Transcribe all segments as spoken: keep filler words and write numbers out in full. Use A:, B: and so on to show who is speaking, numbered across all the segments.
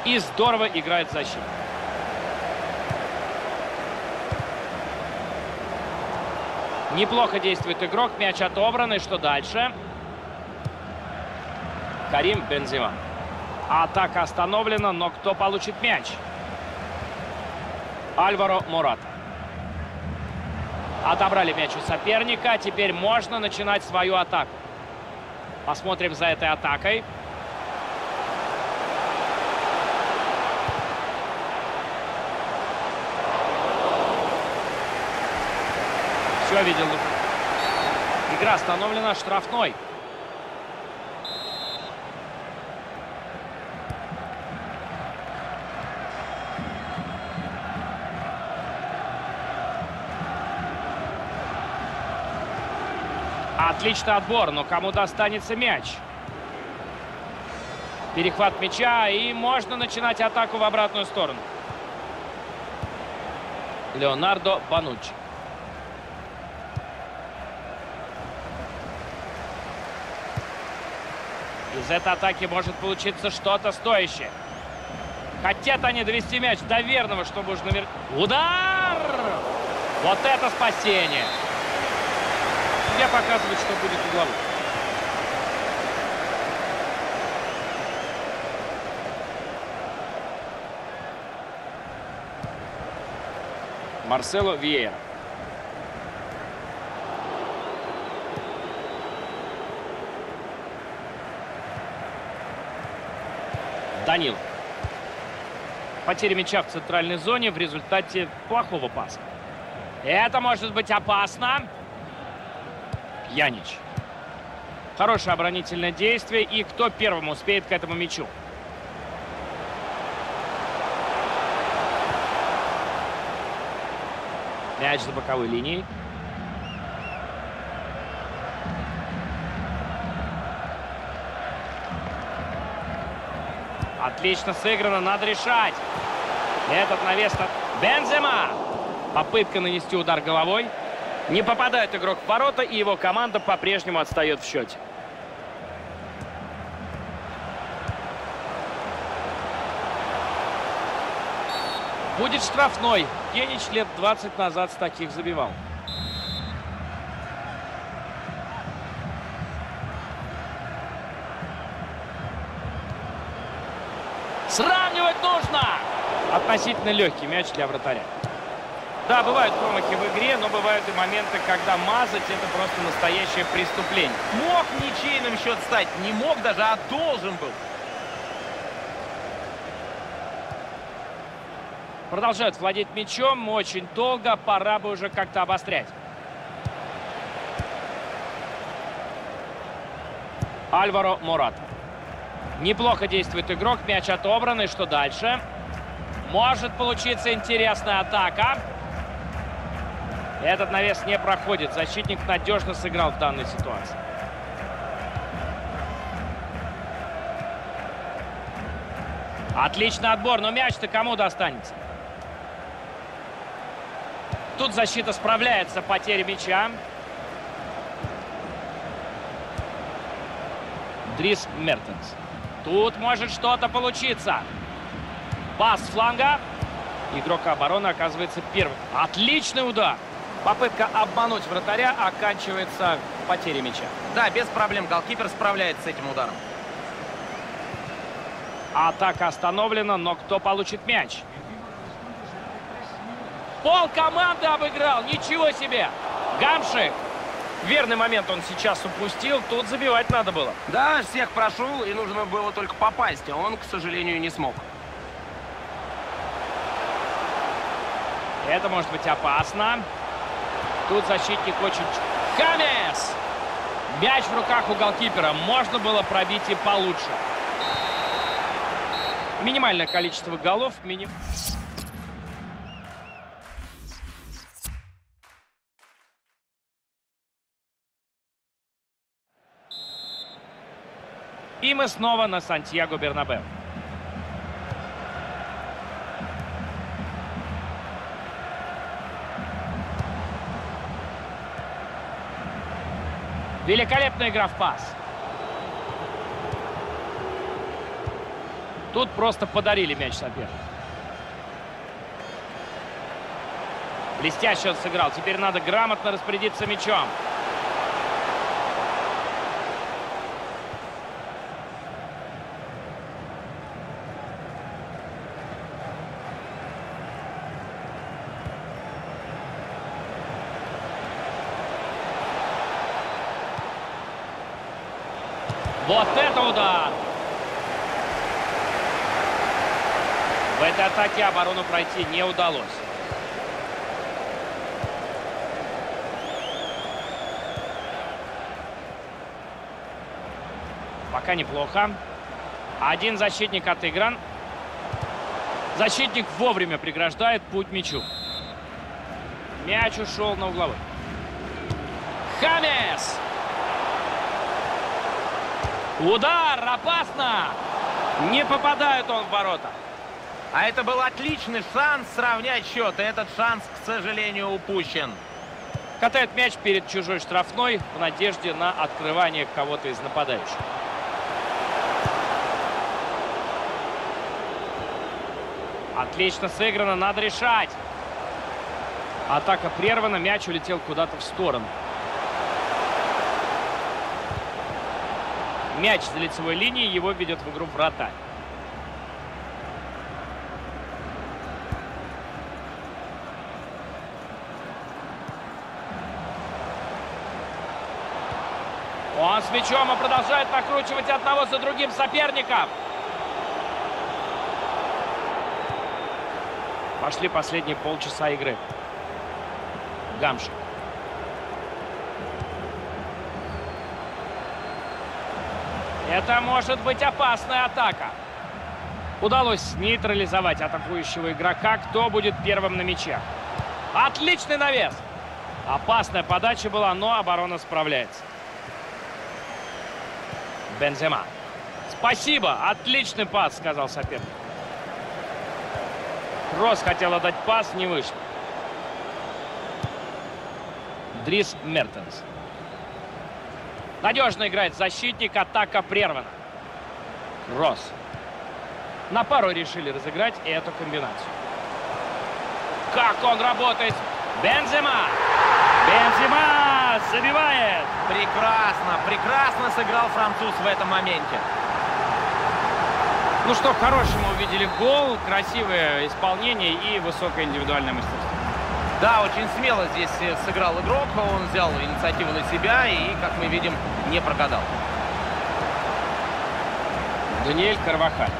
A: И здорово играет защита. Неплохо действует игрок. Мяч отобран. И что дальше? Карим Бензема. Атака остановлена, но кто получит мяч? Альваро Мората. Отобрали мяч у соперника. Теперь можно начинать свою атаку. Посмотрим за этой атакой. Все видел. Игра остановлена. Штрафной. Отличный отбор, но кому достанется мяч? Перехват мяча, и можно начинать атаку в обратную сторону. Леонардо Бануччи. Из этой атаки может получиться что-то стоящее. Хотят они довести мяч до верного, чтобы уж навер... Удар! Вот это спасение! Тебе показывают, что будет угловой. Марсело Виейра. Данил. Потеря мяча в центральной зоне в результате плохого паса. Это может быть опасно. Пьянич. Хорошее оборонительное действие. И кто первым успеет к этому мячу? Мяч за боковой линией. Отлично сыграно, надо решать. Этот навес... Бензема! Попытка нанести удар головой. Не попадает игрок в ворота, и его команда по-прежнему отстает в счете. Будет штрафной. Пьянич лет двадцать назад с таких забивал. Сравнивать нужно! Относительно легкий мяч для вратаря. Да, бывают промахи в игре, но бывают и моменты, когда мазать — это просто настоящее преступление.
B: Мог ничейным счет стать, не мог даже, а должен был.
A: Продолжают владеть мячом очень долго, пора бы уже как-то обострять. Альваро Мората. Неплохо действует игрок, мяч отобран, и что дальше? Может получиться интересная атака. Этот навес не проходит. Защитник надежно сыграл в данной ситуации. Отличный отбор, но мяч-то кому достанется? Тут защита справляется, потеря мяча. Дрис Мертенс. Тут может что-то получиться. Пас с фланга. Игрок обороны оказывается первым. Отличный удар. Попытка обмануть вратаря оканчивается потерей мяча.
B: Да, без проблем голкипер справляется с этим ударом.
A: Атака остановлена, но кто получит мяч? Пол команды обыграл. Ничего себе. Гамшик. Верный момент он сейчас упустил. Тут забивать надо было.
B: Да, всех прошел, и нужно было только попасть, а он, к сожалению, не смог.
A: Это может быть опасно. Тут защитник очень... Хамес! Мяч в руках у голкипера. Можно было пробить и получше. Минимальное количество голов. Миним... И мы снова на Сантьяго Бернабеу. Великолепная игра в пас. Тут просто подарили мяч сопернику. Блестяще он сыграл. Теперь надо грамотно распорядиться мячом. Вот это удар! В этой атаке оборону пройти не удалось. Пока неплохо. Один защитник отыгран. Защитник вовремя преграждает путь мячу. Мяч ушел на угловой. Хамес! Удар! Опасно! Не попадает он в ворота.
C: А это был отличный шанс сравнять счет. И этот шанс, к сожалению, упущен.
A: Катает мяч перед чужой штрафной в надежде на открывание кого-то из нападающих. Отлично сыграно, надо решать. Атака прервана, мяч улетел куда-то в сторону. Мяч за лицевой линией, его ведет в игру вратарь. Он с мячом и продолжает накручивать одного за другим соперников. Пошли последние полчаса игры. Гамшик. Это может быть опасная атака. Удалось нейтрализовать атакующего игрока. Кто будет первым на мяче? Отличный навес. Опасная подача была, но оборона справляется. Бензема. Спасибо. Отличный пас, сказал соперник. Кросс хотел отдать пас, не вышло. Дрис Мертенс. Надежно играет защитник, атака прервана. Кросс. На пару решили разыграть эту комбинацию. Как он работает! Бензема! Бензема забивает!
C: Прекрасно, прекрасно сыграл француз в этом моменте.
A: Ну что, хорошему увидели гол, красивое исполнение и высокое индивидуальное мастерство.
C: Да, очень смело здесь сыграл игрок. Он взял инициативу на себя и, как мы видим, не прогадал.
A: Даниэль Карвахаль.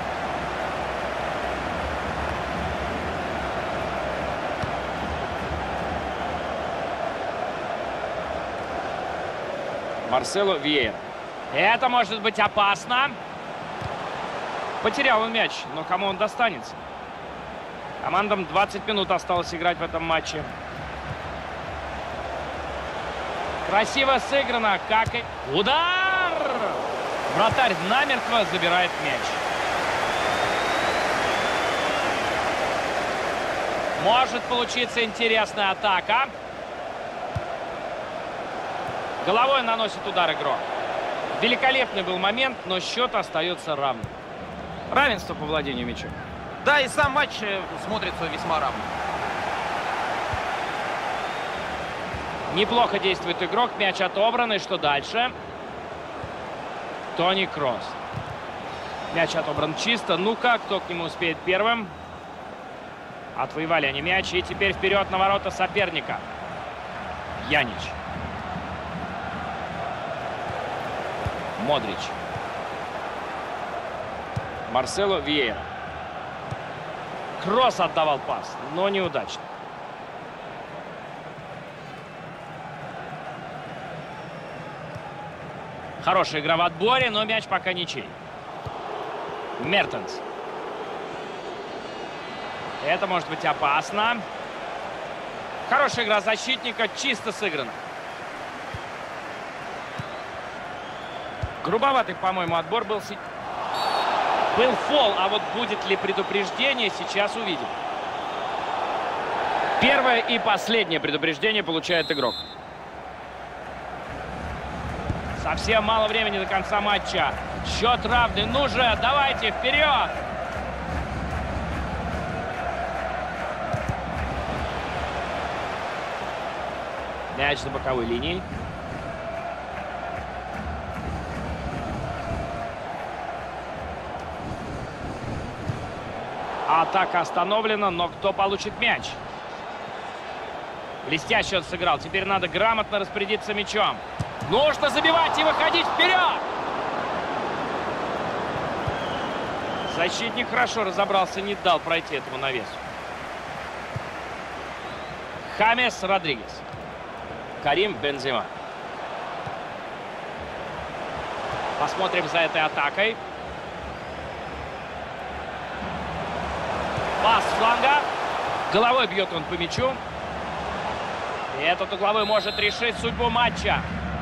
A: Марсело Виейра. Это может быть опасно. Потерял он мяч, но кому он достанется? Командам двадцать минут осталось играть в этом матче. Красиво сыграно, как и... Удар! Вратарь намертво забирает мяч. Может получиться интересная атака. Головой наносит удар игрок. Великолепный был момент, но счет остается равным. Равенство по владению мячом.
C: Да, и сам матч смотрится весьма равно.
A: Неплохо действует игрок. Мяч отобран. И что дальше? Тони Кросс. Мяч отобран чисто. Ну-ка, кто к нему успеет первым? Отвоевали они мяч. И теперь вперед на ворота соперника. Янич. Модрич. Марсело Виейра. Кросс отдавал пас, но неудачно. Хорошая игра в отборе, но мяч пока ничей. Мертенс. Это может быть опасно. Хорошая игра защитника, чисто сыграна. Грубоватый, по-моему, отбор был. Был фол, а вот будет ли предупреждение, сейчас увидим. Первое и последнее предупреждение получает игрок. Совсем мало времени до конца матча. Счет равный. Ну же, давайте, вперед! Мяч на боковой линии. Атака остановлена, но кто получит мяч? Блестяще он сыграл. Теперь надо грамотно распорядиться мячом. Нужно забивать и выходить вперед! Защитник хорошо разобрался, не дал пройти этому навесу. Хамес Родригес. Карим Бензема. Посмотрим за этой атакой. Пас с фланга. Головой бьет он по мячу. И этот угловой может решить судьбу матча.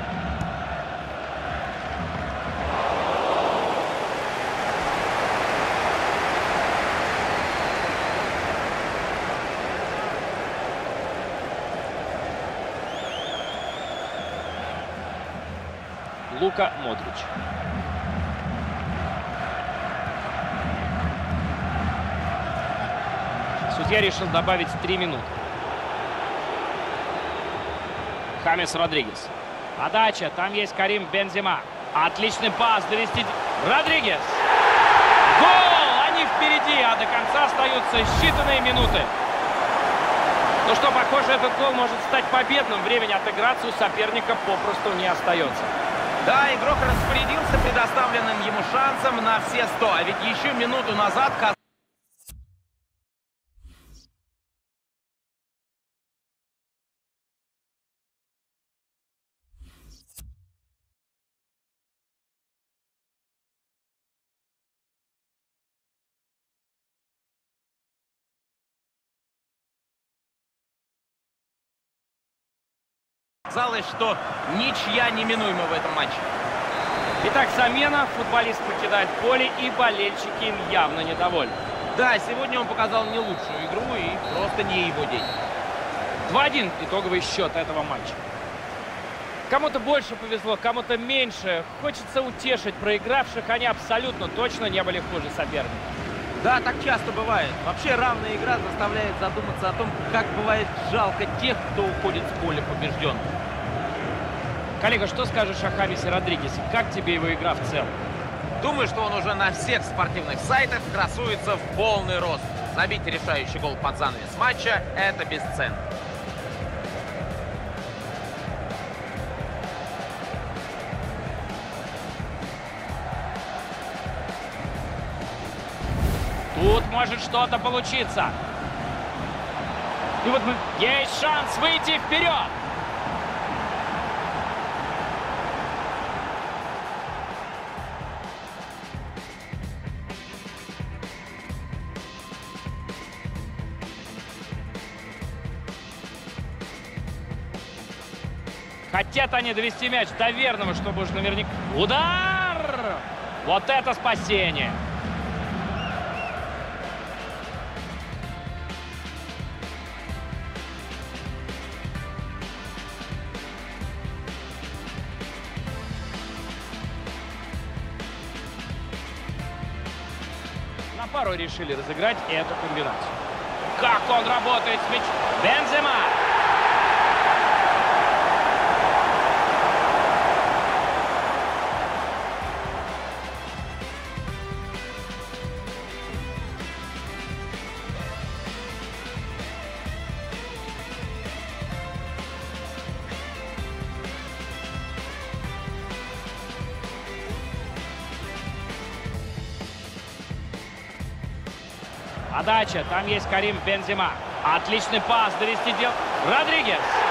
A: Лука Модрич. Судья решил добавить три минуты. Хамес Родригес. Подача. Там есть Карим Бензема. Отличный пас. Довести... Родригес. Гол! Они впереди, а до конца остаются считанные минуты. Ну что, похоже, этот гол может стать победным. Времени отыграться у соперника попросту не остается.
C: Да, игрок распорядился предоставленным ему шансом на все сто. А ведь еще минуту назад... Казалось, что ничья неминуема в этом матче.
A: Итак, замена. Футболист покидает поле, и болельщики им явно недовольны.
C: Да, сегодня он показал не лучшую игру, и просто не его день.
A: два один итоговый счет этого матча. Кому-то больше повезло, кому-то меньше. Хочется утешить проигравших. Они абсолютно точно не были хуже соперника.
C: Да, так часто бывает. Вообще равная игра заставляет задуматься о том, как бывает жалко тех, кто уходит с поля побежденным.
A: Коллега, что скажешь о Хамесе Родригесе? Как тебе его игра в целом?
C: Думаю, что он уже на всех спортивных сайтах красуется в полный рост. Забить решающий гол под занавес матча – это бесценно.
A: Тут может что-то получиться. И вот есть шанс выйти вперед. Хотят они довести мяч до верного, чтобы уж наверняка... Удар! Вот это спасение! На пару решили разыграть эту комбинацию. Как он работает с мячом! Бензема! Подача. Там есть Карим Бензема. Отличный пас. Довести дел. Родригес.